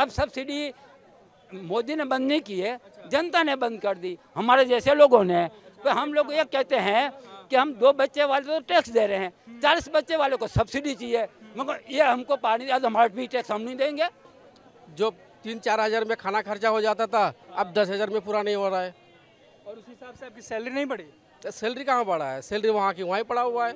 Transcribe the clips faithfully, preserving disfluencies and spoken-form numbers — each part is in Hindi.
अब सब्सिडी मोदी ने बंद नहीं की है, जनता ने बंद कर दी, हमारे जैसे लोगों ने। तो हम लोग ये कहते हैं कि हम दो बच्चे वाले तो टैक्स दे रहे हैं, चालीस बच्चे वाले को सब्सिडी चाहिए, मगर ये हमको पानी आज हमारा भी टैक्स हम नहीं देंगे। जो तीन चार हज़ार में खाना खर्चा हो जाता था, अब दस हज़ार में पूरा नहीं हो रहा है। और उस हिसाब से आपकी सैलरी नहीं बढ़ी? तो सैलरी कहाँ बढ़ा है? सैलरी वहाँ की वहीं पड़ा हुआ है।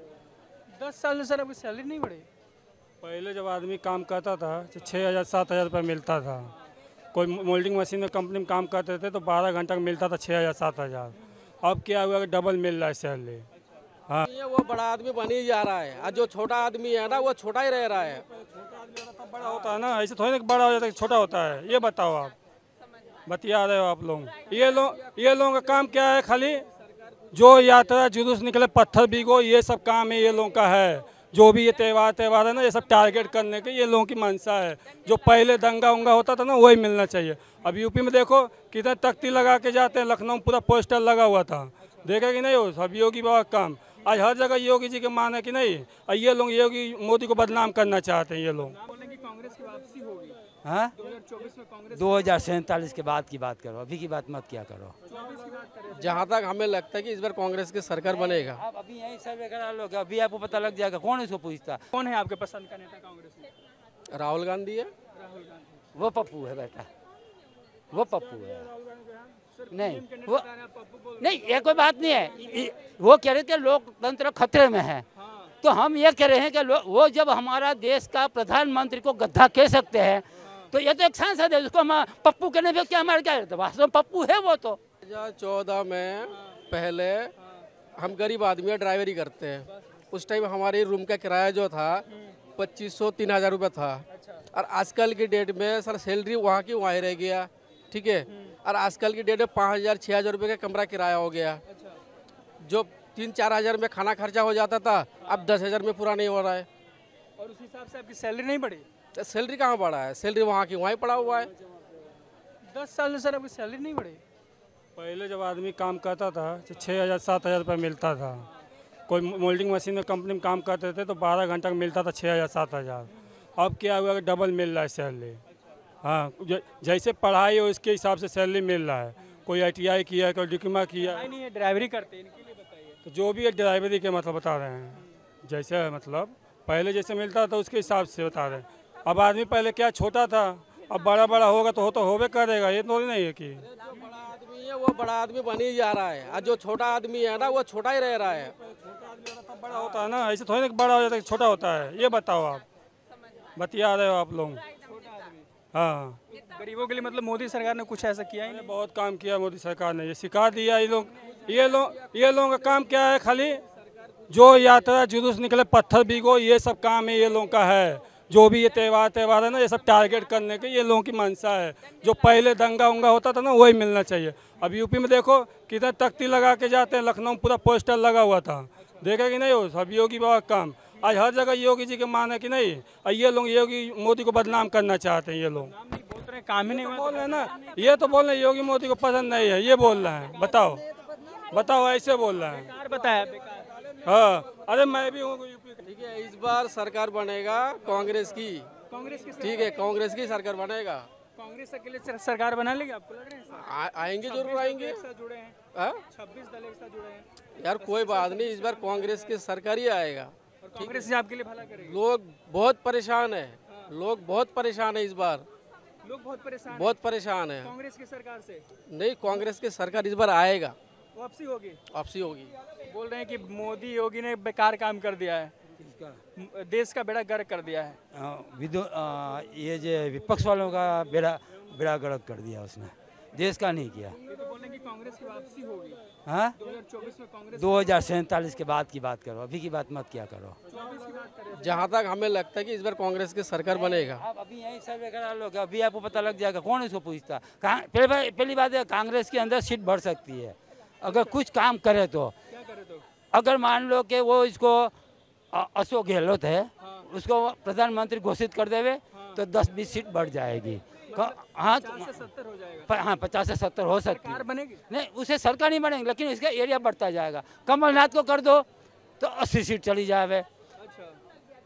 दस साल में सर आपकी सैलरी नहीं बढ़ी? पहले जब आदमी काम करता था तो छः हज़ार सात हज़ार रुपये मिलता था। कोई मोल्डिंग मशीन में कंपनी में काम करते थे तो बारह घंटा का मिलता था छः हज़ार सात हज़ार। अब क्या हुआ कि डबल मिल रहा है सैलरी। हाँ, ये वो बड़ा आदमी बन ही जा रहा है, और जो छोटा आदमी है ना वो छोटा ही रह रहा है। तब बड़ा होता है ना, ऐसे थोड़ी ना कि बड़ा हो जाता है छोटा होता है। ये बताओ, आप बतिया रहे हो आप लोग। ये लोग ये लोगों का काम क्या है? खाली जो यात्रा जुलूस निकले, पत्थर भीगो, ये सब काम है ये लोगों का है। जो भी ये त्यौहार त्यौहार है ना, ये सब टारगेट करने के ये लोगों की मंशा है। जो पहले दंगा उंगा होता था ना, वही मिलना चाहिए। अब यूपी में देखो कितने तख्ती लगा के जाते हैं, लखनऊ में पूरा पोस्टर लगा हुआ था, देखा कि नहीं हो? सब योगी बाबा का काम। आज हर जगह योगी जी के मान है कि नहीं, और ये लोग योगी मोदी को बदनाम करना चाहते हैं ये लोग। कांग्रेस की वापसी होगी हाँ, दो हज़ार चौबीस में कांग्रेस दो हजार सैंतालीस के बाद की बात करो, अभी की बात मत क्या करो। जहाँ तक हमें लगता है कि इस बार कांग्रेस की सरकार बनेगा। आप अभी यही सर्वे करा लो, अभी आपको पता लग जाएगा कौन इसको पूछता। कौन है आपके पसंद का नेता कांग्रेस में? राहुल गांधी है। राहुल गांधी। वो पप्पू है बेटा, वो पप्पू है। नहीं वो नहीं, ये कोई बात नहीं है। वो कह रहे थे लोकतंत्र खतरे में है, तो हम ये कह रहे हैं कि वो जब हमारा देश का प्रधानमंत्री को गद्दा कह सकते हैं, तो ये तो एक सांसद है, उसको हम पप्पू कहने पे क्या हमारे क्या रहता है? वास्तव में पप्पू है वो। तो दो हज़ार चौदह में पहले हम गरीब आदमी ड्राइवरी करते हैं, उस टाइम हमारी रूम का किराया जो था पच्चीस सौ तीन हज़ार रुपये था। और आजकल की डेट में सर सैलरी वहाँ की वहीं रह गया, ठीक है। और आजकल की डेट में पाँच हज़ार छः हज़ार रुपये का कमरा किराया हो गया। जो तीन चार हज़ार में खाना खर्चा हो जाता था, अब दस हज़ार में पूरा नहीं हो रहा है। और उस हिसाब से आपकी सैलरी नहीं बढ़ी? तो सैलरी कहाँ बढ़ा है? सैलरी वहाँ की वहीं पड़ा हुआ है। दस साल में सर आपकी सैलरी नहीं बढ़ी? पहले जब आदमी काम करता था तो छः हज़ार सात हज़ार रुपये मिलता था। कोई मोल्डिंग मशीन में कंपनी में काम करते थे तो बारह घंटा का मिलता था छः हज़ार सात हज़ार। अब क्या हुआ कि डबल मिल रहा है सैलरी। हाँ, जैसे पढ़ाई हो इसके हिसाब से सैलरी मिल रहा है। कोई आई टी आई किया है, कोई डिप्लोमा किया है। नहीं, ड्राइवरी करते हैं, इनके लिए बताइए। तो जो भी है ड्राइवरी के मतलब बता रहे हैं, जैसे मतलब पहले जैसे मिलता था उसके हिसाब से बता रहे हैं। अब आदमी पहले क्या छोटा था, अब बड़ा बड़ा होगा तो हो तो होबे करेगा। ये तो नहीं है कि बड़ा आदमी है वो बड़ा आदमी बन ही जा रहा है, और जो छोटा आदमी है ना वो छोटा ही रह रहा है। तब बड़ा होता है ना, ऐसे थोड़ी ना कि बड़ा हो जाता है छोटा होता है। ये बताओ, आप बतिया रहे हो आप लोग। हाँ, गरीबों के लिए मतलब मोदी सरकार ने कुछ ऐसा किया ही नहीं? बहुत काम किया मोदी सरकार ने, ये सिखा दिया। ये लोग ये लोग ये लोगों का काम क्या है? खाली जो यात्रा जुलूस निकले, पत्थर भीगो, ये सब काम है ये लोगों का है। जो भी ये त्यौहार त्यौहार है ना, ये सब टारगेट करने के ये लोगों की मंशा है। जो पहले दंगा उंगा होता था ना, वही मिलना चाहिए। अब यूपी में देखो कितने तख्ती लगा के जाते हैं, लखनऊ में पूरा पोस्टर लगा हुआ था, देखा कि नहीं हो? सब योगी बाबा का काम। आज हर जगह योगी जी के मान है कि नहीं, और ये लोग योगी मोदी को बदनाम करना चाहते हैं ये लोग। बोल रहे काम ही नहीं बोल रहे हैं ना, ये तो बोल रहे हैं योगी मोदी को पसंद नहीं है, ये बोल रहे हैं। बताओ बताओ, ऐसे बोल रहे हैं। बेकार बताया, बेकार। हाँ, अरे मैं भी हूँ यूपी का। ठीक है, इस बार सरकार बनेगा कांग्रेस की। कांग्रेस की ठीक है, कांग्रेस की सरकार बनेगा। कांग्रेस अकेले सर- सरकार बना लेगी, आपको लग रहा है? आ, आएंगे जरूर आएंगे। एक साथ जुड़े हैं, हाँ? छब्बीस दल एक साथ जुड़े हैं, यार कोई बात नहीं, इस बार कांग्रेस की सरकार ही आएगा। और कांग्रेस ही आपके लिए भला करेगी। लोग बहुत परेशान है, लोग बहुत परेशान है इस बार, लोग बहुत परेशान बहुत परेशान है। हैं कांग्रेस की सरकार से। नहीं, कांग्रेस की सरकार इस बार आएगा, वापसी होगी। वापसी होगी। बोल रहे हैं कि मोदी योगी ने बेकार काम कर दिया है, देश का बेड़ा गर्क कर दिया है। आ, विदो आ, ये जो विपक्ष वालों का बेड़ा बेड़ा गर्क कर दिया उसने, देश का नहीं किया। ये तो बोल रहे हैं कि कांग्रेस की वापसी होगी हाँ, दो हज़ार चौबीस में कांग्रेस। दो हजार सैंतालीस के बाद की बात करो, अभी की बात मत क्या करो। चौबीस की बात करें। जहाँ तक हमें लगता है कि इस बार कांग्रेस की सरकार बनेगा। आप अभी यही सर्वे करा लो, अभी आपको पता लग जाएगा कौन इसको पूछता। पहली बात पहली बात है, कांग्रेस के अंदर सीट बढ़ सकती है अगर कुछ काम करे तो। क्या करे तो? अगर मान लो कि वो इसको अ- अशोक गहलोत है, उसको प्रधानमंत्री घोषित कर देवे तो दस बीस सीट बढ़ जाएगी। क- हाँ तो- पचास से सत्तर हो जाएगा। प- हाँ पचास से सत्तर हो सकती सरकार है। बनेगी। नहीं, उसे सरकार नहीं बनेगी, लेकिन इसका एरिया बढ़ता जाएगा। कमलनाथ को कर दो तो अस्सी सीट चली जावे, अच्छा,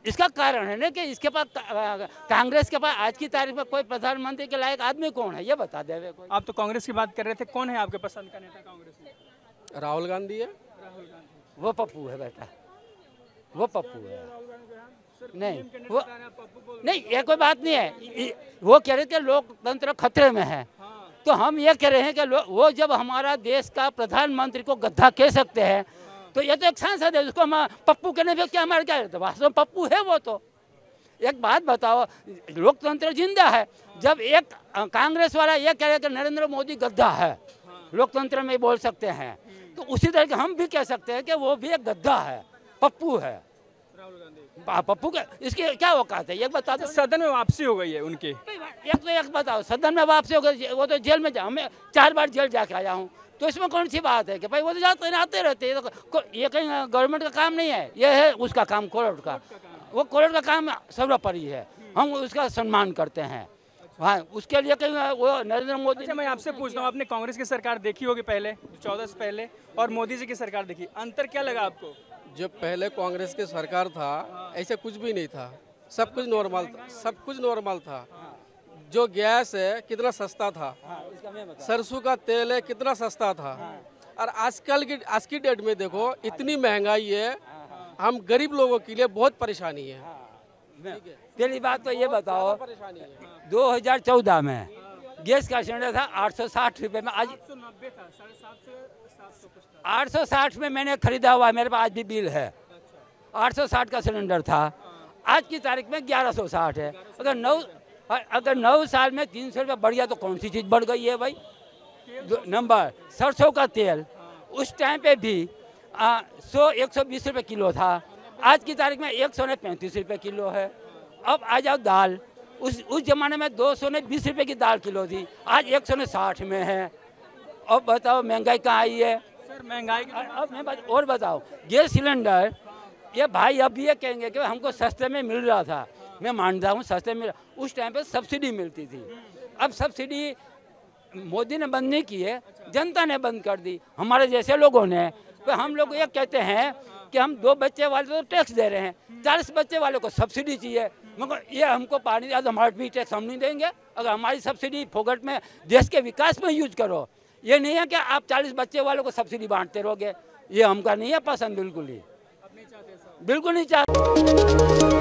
इसका कारण है ना कि इसके पास कांग्रेस के पास आज की तारीख में कोई प्रधानमंत्री के लायक आदमी कौन है, ये बता दे कोई। आप तो कांग्रेस की बात कर रहे थे, कौन है आपके पसंद का नेता कांग्रेस में? राहुल गांधी है। राहुल गांधी। वो पप्पू है बेटा, वो पप्पू है। नहीं वो नहीं, ये कोई बात नहीं है। वो कह रहे थे लोकतंत्र खतरे में है, तो हम ये कह रहे हैं कि वो जब हमारा देश का प्रधानमंत्री को गद्दा कह सकते हैं, तो ये तो एक सांसद है, उसको हम पप्पू कहने पे क्या हमारे क्या रहता है? वास्तव में पप्पू है वो तो। एक बात बताओ, लोकतंत्र जिंदा है। जब एक कांग्रेस वाला ये कह रहे कि नरेंद्र मोदी गद्दा है, लोकतंत्र में बोल सकते हैं, तो उसी तरह के हम भी कह सकते हैं कि वो भी एक गद्दा है, पप्पू है। पप्पू का इसकी क्या औकात है, ये बता दो। सदन में वापसी हो गई है उनकी। एक तो एक बताओ, सदन में वापसी हो गई, वो तो जेल में जा, मैं चार बार जेल जाके आया हूँ, तो इसमें कौन सी बात है कि भाई वो तो जाते आते रहते हैं। तो ये कहीं गवर्नमेंट का काम नहीं है, ये है उसका काम, कोर्ट का। वो कोर्ट का काम सर्वोपरि है, हम उसका सम्मान करते हैं। हाँ, उसके लिए कहीं वो नरेंद्र मोदी। अच्छा, मैं आपसे पूछता हूँ, आपने कांग्रेस की सरकार देखी होगी पहले, चौदह से पहले, और मोदी जी की सरकार देखी, अंतर क्या लगा आपको? जब पहले कांग्रेस की सरकार था, ऐसा कुछ भी नहीं था, सब कुछ नॉर्मल था, सब कुछ नॉर्मल था। जो गैस है कितना सस्ता था, सरसों का तेल है कितना सस्ता था, और आजकल की आज की डेट में देखो इतनी महंगाई है, हम गरीब लोगों के लिए बहुत परेशानी है। पहली बात तो ये बताओ, दो हजार चौदह में गैस का सिलेंडर था आठ सौ साठ रुपये में, आज आठ सौ साठ में मैंने खरीदा हुआ है, मेरे पास आज भी बिल है। आठ सौ साठ का सिलेंडर था, आज की तारीख में ग्यारह सौ साठ है। अगर नौ अगर नौ साल में तीन सौ रुपये बढ़ गया तो कौन सी चीज़ बढ़ गई है भाई? नंबर सरसों का तेल उस टाइम पे भी आ, सौ एक सौ बीस रुपये किलो था, आज की तारीख में एक सौ ने पैंतीस रुपये किलो है। अब आ जाओ दाल, उस उस जमाने में दो सौ ने बीस रुपये की दाल किलो थी, आज एक सौ ने साठ में है। अब बताओ महंगाई कहाँ आई है? सर महंगाई अब मैं बात और बताओ, गैस सिलेंडर ये भाई अब ये कहेंगे कि हमको सस्ते में मिल रहा था, मैं मानता हूँ सस्ते में, उस टाइम पे सब्सिडी मिलती थी। अब सब्सिडी मोदी ने बंद नहीं की है, जनता ने बंद कर दी, हमारे जैसे लोगों ने। तो हम लोग ये कहते हैं कि हम दो बच्चे वाले तो टैक्स दे रहे हैं, चालीस बच्चे वाले को सब्सिडी चाहिए, मगर ये हमको पानी आज हमारा भी टैक्स हम नहीं देंगे। अगर हमारी सब्सिडी फोकट में देश के विकास में यूज करो, ये नहीं है कि आप चालीस बच्चे वालों को सब्सिडी बांटते रहोगे, ये हमका नहीं है पसंद, बिल्कुल ही बिल्कुल नहीं चाहते।